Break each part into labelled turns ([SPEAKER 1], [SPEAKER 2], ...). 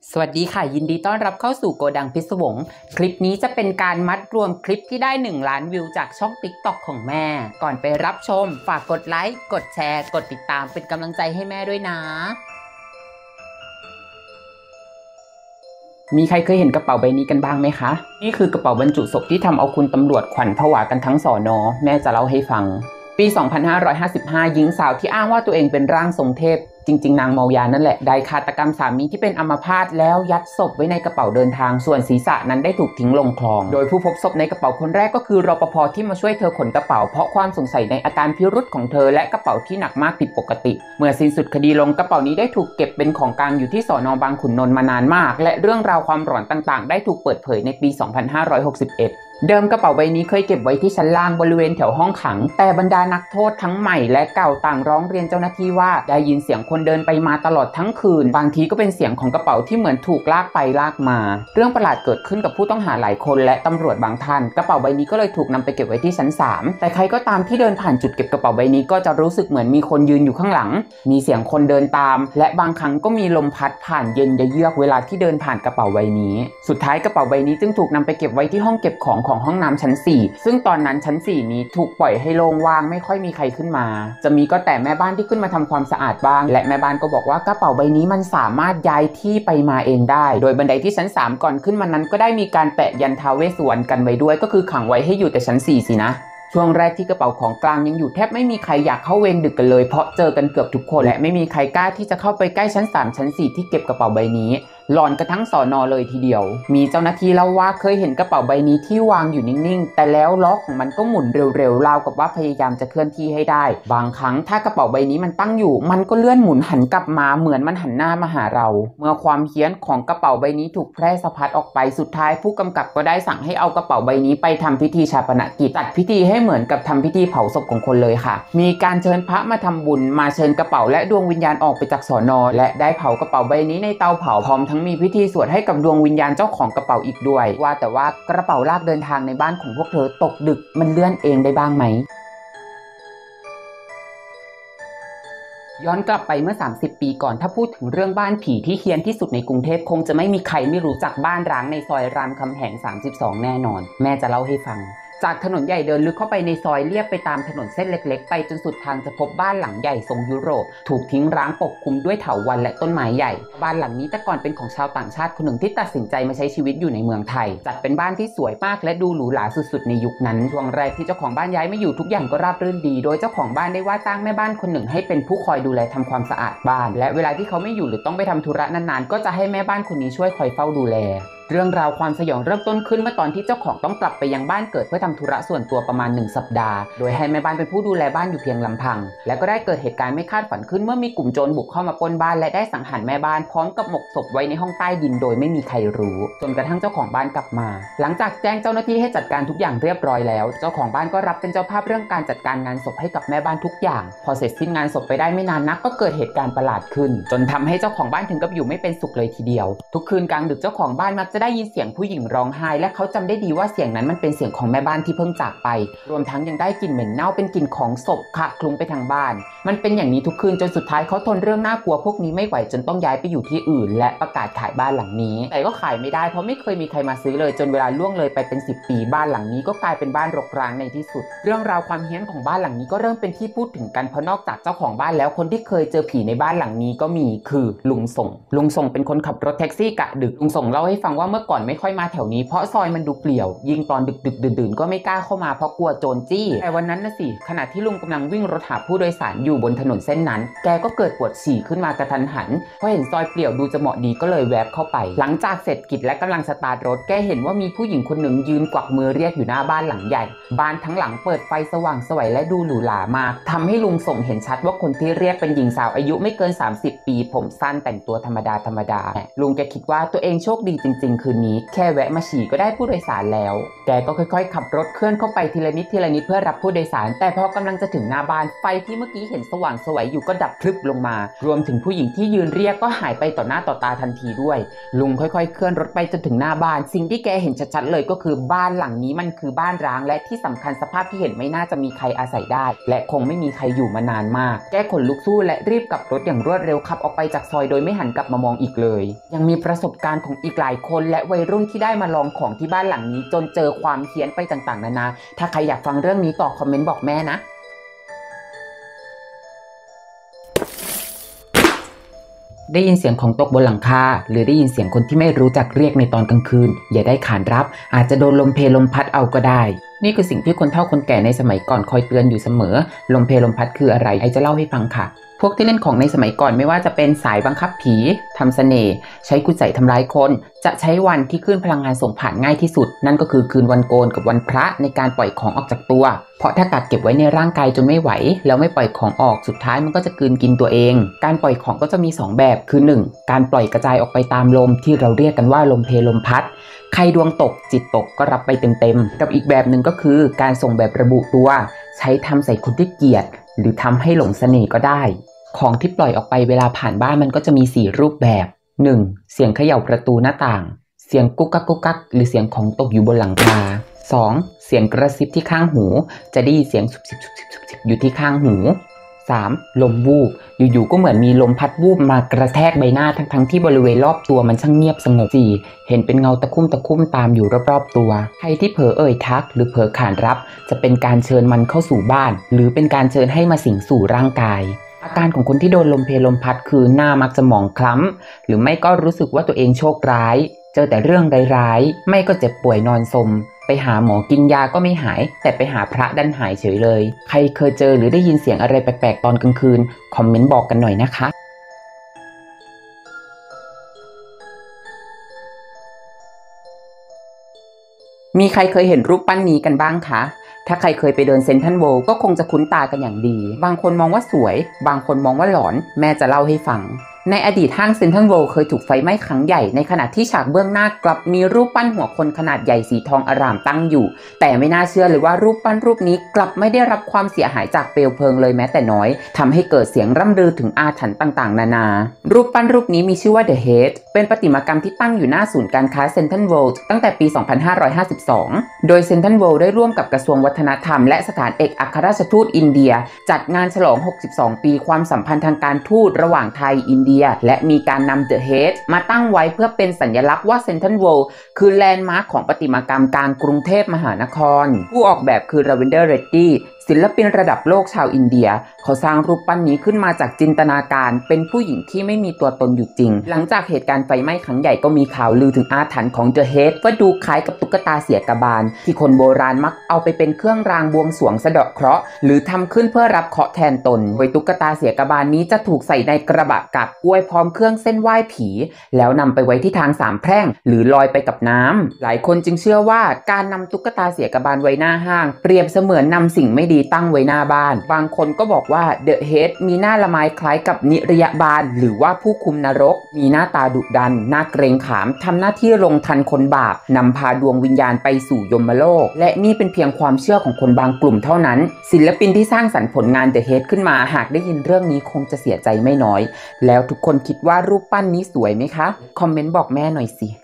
[SPEAKER 1] สวัสดีค่ะยินดีต้อนรับเข้าสู่โกดังพิศวงคลิปนี้จะเป็นการมัดรวมคลิปที่ได้1 ล้านวิวจากช่อง TikTok ของแม่ก่อนไปรับชมฝากกดไลค์กดแชร์กดติดตามเป็นกำลังใจให้แม่ด้วยนะมีใครเคยเห็นกระเป๋าใบนี้กันบ้างไหมคะนี่คือกระเป๋าบรรจุศพที่ทำเอาคุณตำรวจขวัญผวากันทั้งสน.แม่จะเล่าให้ฟังปี 2555 หญิงสาวที่อ้างว่าตัวเองเป็นร่างทรงเทพจริงๆนางเมายานั่นแหละได้ฆาตกรรมสามีที่เป็นอัมพาตแล้วยัดศพไว้ในกระเป๋าเดินทางส่วนศีรษะนั้นได้ถูกทิ้งลงคลองโดยผู้พบศพในกระเป๋าคนแรกก็คือรปภ.ที่มาช่วยเธอขนกระเป๋าเพราะความสงสัยในอาการพิรุธของเธอและกระเป๋าที่หนักมากผิดปกติเมื่อสิ้นสุดคดีลงกระเป๋านี้ได้ถูกเก็บเป็นของกลางอยู่ที่สน.บางขุนนนท์มานานมากและเรื่องราวความหลอนต่างๆได้ถูกเปิดเผยในปี 2561เดิมกระเป๋าใบนี้เคยเก็บไว้ที่ชั้นล่างบริเวณแถวห้องขังแต่บรรดานักโทษทั้งใหม่และเก่าต่างร้องเรียนเจ้าหน้าที่ว่าได้ยินเสียงคนเดินไปมาตลอดทั้งคืนบางทีก็เป็นเสียงของกระเป๋าที่เหมือนถูกลากไปลากมาเรื่องประหลาดเกิดขึ้นกับผู้ต้องหาหลายคนและตำรวจบางท่านกระเป๋าใบนี้ก็เลยถูกนำไปเก็บไว้ที่ชั้น3แต่ใครก็ตามที่เดินผ่านจุดเก็บกระเป๋าใบนี้ก็จะรู้สึกเหมือนมีคนยืนอยู่ข้างหลังมีเสียงคนเดินตามและบางครั้งก็มีลมพัดผ่านเย็นเยือกเวลาที่เดินผ่านกระเป๋าใบนี้สุดท้ายกระเป๋าใบนี้จึงถูกนำไปเก็บไว้ที่ห้องเก็บของห้องน้ำชั้นซึ่งตอนนั้นชั้น4นี้ถูกปล่อยให้โล่งว่างไม่ค่อยมีใครขึ้นมาจะมีก็แต่แม่บ้านที่ขึ้นมาทำความสะอาดบ้างและแม่บ้านก็บอกว่ากระเป๋าใบนี้มันสามารถย้ายที่ไปมาเองได้โดยบันไดที่ชั้น3ก่อนขึ้นมานั้นก็ได้มีการแปะยันท้าวเวสสุวรรณกันไว้ด้วยก็คือขังไว้ให้อยู่แต่ชั้น4สินะช่วงแรกที่กระเป๋าของกลางยังอยู่แทบไม่มีใครอยากเข้าเวรดึกกันเลยเพราะเจอกันเกือบทุกคนและไม่มีใครกล้าที่จะเข้าไปใกล้ชั้น3ชั้น4ที่เก็บกระเป๋าใบนี้หลอนกันทั้งสน.เลยทีเดียวมีเจ้าหน้าที่เล่าว่าเคยเห็นกระเป๋าใบนี้ที่วางอยู่นิ่งๆแต่แล้วล้อของมันก็หมุนเร็วๆราวกับว่าพยายามจะเคลื่อนที่ให้ได้บางครั้งถ้ากระเป๋าใบนี้มันตั้งอยู่มันก็เลื่อนหมุนหันกลับมาเหมือนมันหันหน้ามาหาเราเมื่อความเฮี้ยนของกระเป๋าใบนี้ถูกแพร่สะพัดออกไปสุดท้ายผู้กำกับก็ได้สั่งให้เอากระเป๋าใบนี้ไปทำพิธีฌาปนกิจจัดพิธีให้เหมือนกับทำพิธีเผาศพของคนเลยค่ะมีการเชิญพระมาทำบุญมาเชิญกระเป๋าและดวงวิญญาณออกไปจากสน.และได้เผากระเป๋าใบนี้ในเตาเผาพร้อมทั้งมีพิธีสวดให้กับดวงวิญญาณเจ้าของกระเป๋าอีกด้วยว่าแต่ว่ากระเป๋าลากเดินทางในบ้านของพวกเธอตกดึกมันเลื่อนเองได้บ้างไหมย้อนกลับไปเมื่อ30 ปีก่อนถ้าพูดถึงเรื่องบ้านผีที่เฮี้ยนที่สุดในกรุงเทพคงจะไม่มีใครไม่รู้จักบ้านร้างในซอยรามคำแหง32แน่นอนแม่จะเล่าให้ฟังจากถนนใหญ่เดินลึกเข้าไปในซอยเลียบไปตามถนนเส้นเล็กๆไปจนสุดทางจะพบบ้านหลังใหญ่ทรงยุโรปถูกทิ้งร้างปกคลุมด้วยเถาวัลย์และต้นไม้ใหญ่บ้านหลังนี้แต่ก่อนเป็นของชาวต่างชาติคนหนึ่งที่ตัดสินใจมาใช้ชีวิตอยู่ในเมืองไทยจัดเป็นบ้านที่สวยมากและดูหรูหราสุดๆในยุคนั้นช่วงแรกที่เจ้าของบ้านย้ายมาอยู่ทุกอย่างก็ราบรื่นดีโดยเจ้าของบ้านได้ว่าจ้างแม่บ้านคนหนึ่งให้เป็นผู้คอยดูแลทำความสะอาดบ้านและเวลาที่เขาไม่อยู่หรือต้องไปทำธุระนานๆก็จะให้แม่บ้านคนนี้ช่วยคอยเฝ้าดูแลเรื่องราวความสยองเริ่มต้นขึ้นเมื่อตอนที่เจ้าของต้องกลับไปยังบ้านเกิดเพื่อทำธุระส่วนตัวประมาณ1 สัปดาห์โดยให้แม่บ้านเป็นผู้ดูแลบ้านอยู่เพียงลำพังและก็ได้เกิดเหตุการณ์ไม่คาดฝันขึ้นเมื่อมีกลุ่มโจรบุกเข้ามาปล้นบ้านและได้สังหารแม่บ้านพร้อมกับหมกศพไว้ในห้องใต้ดินโดยไม่มีใครรู้จนกระทั่งเจ้าของบ้านกลับมาหลังจากแจ้งเจ้าหน้าที่ให้จัดการทุกอย่างเรียบร้อยแล้วเจ้าของบ้านก็รับเป็นเจ้าภาพเรื่องการจัดการงานศพให้กับแม่บ้านทุกอย่างพอเสร็จสิ้นงานศพไปได้ไม่นานนักก็เกิดเหตุการณ์ประหลาดขึ้นจนทำให้เจ้าของบ้านถึงกับอยู่ไม่เป็นสุขเลยทีเดียวทุกคืนกลางดึกเจ้าของบ้านมักจะได้ยินเสียงผู้หญิงร้องไห้และเขาจำได้ดีว่าเสียงนั้นมันเป็นเสียงของแม่บ้านที่เพิ่งจากไปรวมทั้งยังได้กลิ่นเหม็นเน่าเป็นกลิ่นของศพคละคลุ้งไปทางบ้านมันเป็นอย่างนี้ทุกคืนจนสุดท้ายเขาทนเรื่องน่ากลัวพวกนี้ไม่ไหวจนต้องย้ายไปอยู่ที่อื่นและประกาศขายบ้านหลังนี้แต่ก็ขายไม่ได้เพราะไม่เคยมีใครมาซื้อเลยจนเวลาล่วงเลยไปเป็น10 ปีบ้านหลังนี้ก็กลายเป็นบ้านรกร้างในที่สุดเรื่องราวความเฮี้ยนของบ้านหลังนี้ก็เริ่มเป็นที่พูดถึงกันเพราะนอกจากเจ้าของบ้านแล้วคนที่เคยเจอผีในบ้านหลังนี้ก็มีคือลุงส่งเป็นคนขับรถแท็กซี่กะดึกลุงส่งเล่าให้ฟังว่าเมื่อก่อนไม่ค่อยมาแถวนี้เพราะซอยมันดูเปลี่ยวยิ่งตอนดึกดื่นก็ไม่กล้าเข้ามาเพราะกลัวโจรจี้แต่วันนั้นน่ะสิขณะที่ลุงกำลังวิ่งรถหาผู้โดยสารอยู่บนถนนเส้นนั้นแกก็เกิดปวดฉี่ขึ้นมากระทันหันเพราะเห็นซอยเปลี่ยวดูจะเหมาะดีก็เลยแวบเข้าไปหลังจากเสร็จกิจและกำลังสตาร์ทรถแกเห็นว่ามีผู้หญิงคนหนึ่งยืนกวักมือเรียกอยู่หน้าบ้านหลังใหญ่บ้านทั้งหลังเปิดไฟสว่างสวยและดูหรูหรามากทำให้ลุงส่งเห็นชัดว่าคนที่เรียกเป็นหญิงสาวอายุไม่เกิน30 ปีผมสั้นแต่งตัวธรรมดาลุงแกคิดว่าตัวเองโชคดีจริงๆคืนนี้แค่แวะมาฉี่ก็ได้ผู้โดยสารแล้วแกก็ค่อยๆขับรถเคลื่อนเข้าไปทีละนิดทีละนิดเพื่อรับผู้โดยสารแต่พอกำลังจะถึงหน้าบ้านไฟที่เมื่อกี้เห็นสว่างไสวอยู่ก็ดับพรึบลงมารวมถึงผู้หญิงที่ยืนเรียกก็หายไปต่อหน้าต่อตาทันทีด้วยลุงค่อยๆเคลื่อนรถไปจนถึงหน้าบ้านสิ่งที่แกเห็นชัดๆเลยก็คือบ้านหลังนี้มันคือบ้านร้างและที่สำคัญสภาพที่เห็นไม่น่าจะมีใครอาศัยได้และคงไม่มีใครอยู่มานานมากแกขนลุกสู้และรีบกลับรถอย่างรวดเร็วขับออกไปจากซอยโดยไม่หันกลับมามองอีกเลยยังมีประสบการณ์ของอีกหลายคนและวัยรุ่นที่ได้มาลองของที่บ้านหลังนี้จนเจอความเฮี้ยนไปต่างๆนานาถ้าใครอยากฟังเรื่องนี้ต่อคอมเมนต์บอกแม่นะได้ยินเสียงของตกบนหลังคาหรือได้ยินเสียงคนที่ไม่รู้จักเรียกในตอนกลางคืนอย่าได้ขานรับอาจจะโดนลมเพลลมพัดเอาก็ได้นี่คือสิ่งที่คนเฒ่าคนแก่ในสมัยก่อนคอยเตือนอยู่เสมอลมเพลลมพัดคืออะไรไอจะเล่าให้ฟังค่ะพวกที่เล่นของในสมัยก่อนไม่ว่าจะเป็นสายบังคับผีทำเสน่ห์ใช้กุศลทำร้ายคนจะใช้วันที่คลื่นพลังงานส่งผ่านง่ายที่สุดนั่นก็คือคืนวันโกนกับวันพระในการปล่อยของออกจากตัวเพราะถ้ากักเก็บไว้ในร่างกายจนไม่ไหวแล้วไม่ปล่อยของออกสุดท้ายมันก็จะกลืนกินตัวเองการปล่อยของก็จะมี2แบบคือ1การปล่อยกระจายออกไปตามลมที่เราเรียกกันว่าลมเพลลมพัดใครดวงตกจิตตกก็รับไปเต็มๆกับอีกแบบหนึ่งก็คือการส่งแบบระบุตัวใช้ทำใส่คนที่เกลียดหรือทำให้หลงเสน่ห์ก็ได้ของที่ปล่อยออกไปเวลาผ่านบ้านมันก็จะมี4รูปแบบ 1. เสียงเขย่าประตูหน้าต่างเสียงกุ๊กกักกุ๊กกักหรือเสียงของตกอยู่บนหลังคา 2. เสียงกระซิบที่ข้างหูจะได้ยินเสียงสุบสิบสุบสิบสุบสิบอยู่ที่ข้างหู 3. ลมวูบอยู่ๆก็เหมือนมีลมพัดวูบมากระแทกใบหน้าทั้งที่บริเวณรอบตัวมันช่างเงียบสงบ 4. เห็นเป็นเงาตะคุ่มตามอยู่รอบๆตัวใครที่เผลอเอ่ยทักหรือเผลอขานรับจะเป็นการเชิญมันเข้าสู่บ้านหรือเป็นการเชิญให้มาสิงสู่ร่างกายอาการของคนที่โดนลมเพลลมพัดคือหน้ามักจะหมองคล้ำหรือไม่ก็รู้สึกว่าตัวเองโชคร้ายเจอแต่เรื่องร้ายๆไม่ก็เจ็บป่วยนอนสมไปหาหมอกินยาก็ไม่หายแต่ไปหาพระดันหายเฉยเลยใครเคยเจอหรือได้ยินเสียงอะไรแปลกๆตอนกลางคืนคอมเมนต์บอกกันหน่อยนะคะมีใครเคยเห็นรูปปั้นนี้กันบ้างคะถ้าใครเคยไปเดินเซ็นทรัลเวิลด์ก็คงจะคุ้นตากันอย่างดีบางคนมองว่าสวยบางคนมองว่าหลอนแม่จะเล่าให้ฟังในอดีตห้างเซ็นทรัลเวิลด์เคยถูกไฟไหม้ครั้งใหญ่ในขณะที่ฉากเบื้องหน้ากลับมีรูปปั้นหัวคนขนาดใหญ่สีทองอร่ามตั้งอยู่แต่ไม่น่าเชื่อเลยว่ารูปปั้นรูปนี้กลับไม่ได้รับความเสียหายจากเปลวเพลิงเลยแม้แต่น้อยทำให้เกิดเสียงร่ำลือถึงอาถรรพ์ต่างๆนานารูปปั้นรูปนี้มีชื่อว่า The Head เป็นประติมากรรมที่ตั้งอยู่หน้าศูนย์การค้าเซ็นทรัลเวิลด์ตั้งแต่ปี 2552 โดยเซ็นทรัลเวิลด์ได้ร่วมกับกระทรวงวัฒนธรรมและสถานเอกอัครราชทูตอินเดียจัดงานฉลอง 62 ปีความสัมพันธ์ทางการทูตระหว่างไทยอินเดียและมีการนำ The Head มาตั้งไว้เพื่อเป็นสัญลักษณ์ว่าเซ็นทรัลเวิลด์คือแลนด์มาร์คของประติมากรรมกลางกรุงเทพมหานครผู้ออกแบบคือราวินเดอร์ เรดดี้ศิลปินระดับโลกชาวอินเดียเขาสร้างรูปปั้นนี้ขึ้นมาจากจินตนาการเป็นผู้หญิงที่ไม่มีตัวตนอยู่จริงหลังจากเหตุการณ์ไฟไหม้ครั้งใหญ่ก็มีข่าวลือถึงอาถรรพ์ของ The Head ว่าดูคล้ายกับตุ๊กตาเสียกบาลที่คนโบราณมักเอาไปเป็นเครื่องรางบวงสรวงสะเดาะเคราะห์หรือทำขึ้นเพื่อรับเคราะห์แทนตนโดยตุ๊กตาเสียกบาลนี้จะถูกใส่ในกระบะกับกล้วยพร้อมเครื่องเส้นไหว้ผีแล้วนำไปไว้ที่ทางสามแพร่งหรือลอยไปกับน้ำหลายคนจึงเชื่อว่าการนำตุ๊กตาเสียกบาลไว้หน้าห้างเปรียบเสมือนนำสิ่งไม่ดีตั้งไว้หน้าบ้านบางคนก็บอกว่า The Head มีหน้าละไมคล้ายกับนิรยบาลหรือว่าผู้คุมนรกมีหน้าตาดุดันน่าเกรงขามทำหน้าที่ลงทันคนบาปนำพาดวงวิญญาณไปสู่ยมโลกและนี่เป็นเพียงความเชื่อของคนบางกลุ่มเท่านั้นศิลปินที่สร้างสรรค์ผลงาน The Head ขึ้นมาหากได้ยินเรื่องนี้คงจะเสียใจไม่น้อยแล้วทุกคนคิดว่ารูปปั้นนี้สวยไหมคะคอมเมนต์บอกแม่หน่อยสิ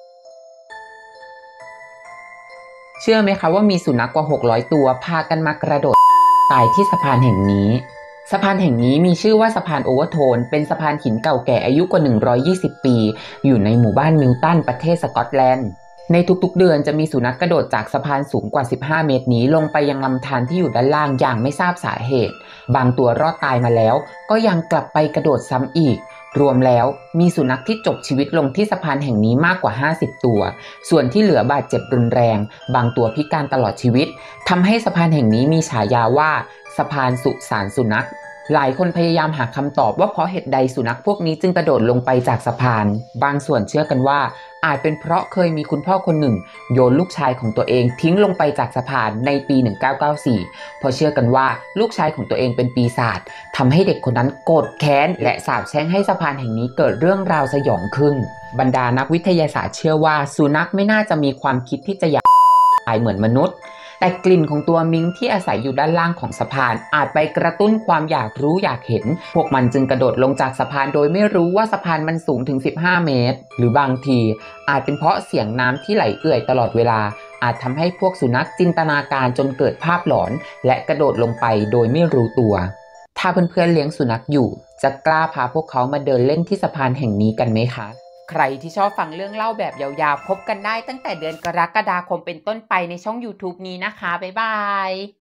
[SPEAKER 1] เชื่อไหมคะว่ามีสุนัขกว่า600ตัวพากันมากระโดดตายที่สะพานแห่งนี้สะพานแห่งนี้มีชื่อว่าสะพานโอเวอร์โทนเป็นสะพานหินเก่าแก่อายุกว่า120ปีอยู่ในหมู่บ้านมิลตันประเทศสกอตแลนด์ในทุกๆเดือนจะมีสุนัขกระโดดจากสะพานสูงกว่า15เมตรนี้ลงไปยังลำธารที่อยู่ด้านล่างอย่างไม่ทราบสาเหตุบางตัวรอดตายมาแล้วก็ยังกลับไปกระโดดซ้ำอีกรวมแล้วมีสุนัขที่จบชีวิตลงที่สะพานแห่งนี้มากกว่า50ตัวส่วนที่เหลือบาดเจ็บรุนแรงบางตัวพิการตลอดชีวิตทำให้สะพานแห่งนี้มีฉายาว่าสะพานสุสานสุนัขหลายคนพยายามหาคำตอบว่าเพราะเหตุใดสุนัขพวกนี้จึงกระโดดลงไปจากสะพานบางส่วนเชื่อกันว่าอาจเป็นเพราะเคยมีคุณพ่อคนหนึ่งโยนลูกชายของตัวเองทิ้งลงไปจากสะพานในปี 1994เพราะเชื่อกันว่าลูกชายของตัวเองเป็นปีศาจทำให้เด็กคนนั้นโกรธแค้นและสาปแช่งให้สะพานแห่งนี้เกิดเรื่องราวสยองขึ้นบรรดานักวิทยาศาสตร์เชื่อว่าสุนัขไม่น่าจะมีความคิดที่จะอยากตายเหมือนมนุษย์แต่กลิ่นของตัวมิงที่อาศัยอยู่ด้านล่างของสะพานอาจไปกระตุ้นความอยากรู้อยากเห็นพวกมันจึงกระโดดลงจากสะพานโดยไม่รู้ว่าสะพานมันสูงถึง15 เมตรหรือบางทีอาจเป็นเพราะเสียงน้ำที่ไหลเอื่อยตลอดเวลาอาจทำให้พวกสุนัขจินตนาการจนเกิดภาพหลอนและกระโดดลงไปโดยไม่รู้ตัวถ้าเพื่อนๆเลี้ยงสุนัขอยู่จะกล้าพาพวกเขามาเดินเล่นที่สะพานแห่งนี้กันไหมคะใครที่ชอบฟังเรื่องเล่าแบบยาวๆพบกันได้ตั้งแต่เดือนกรกฎาคมเป็นต้นไปในช่อง YouTube นี้นะคะบ๊ายบาย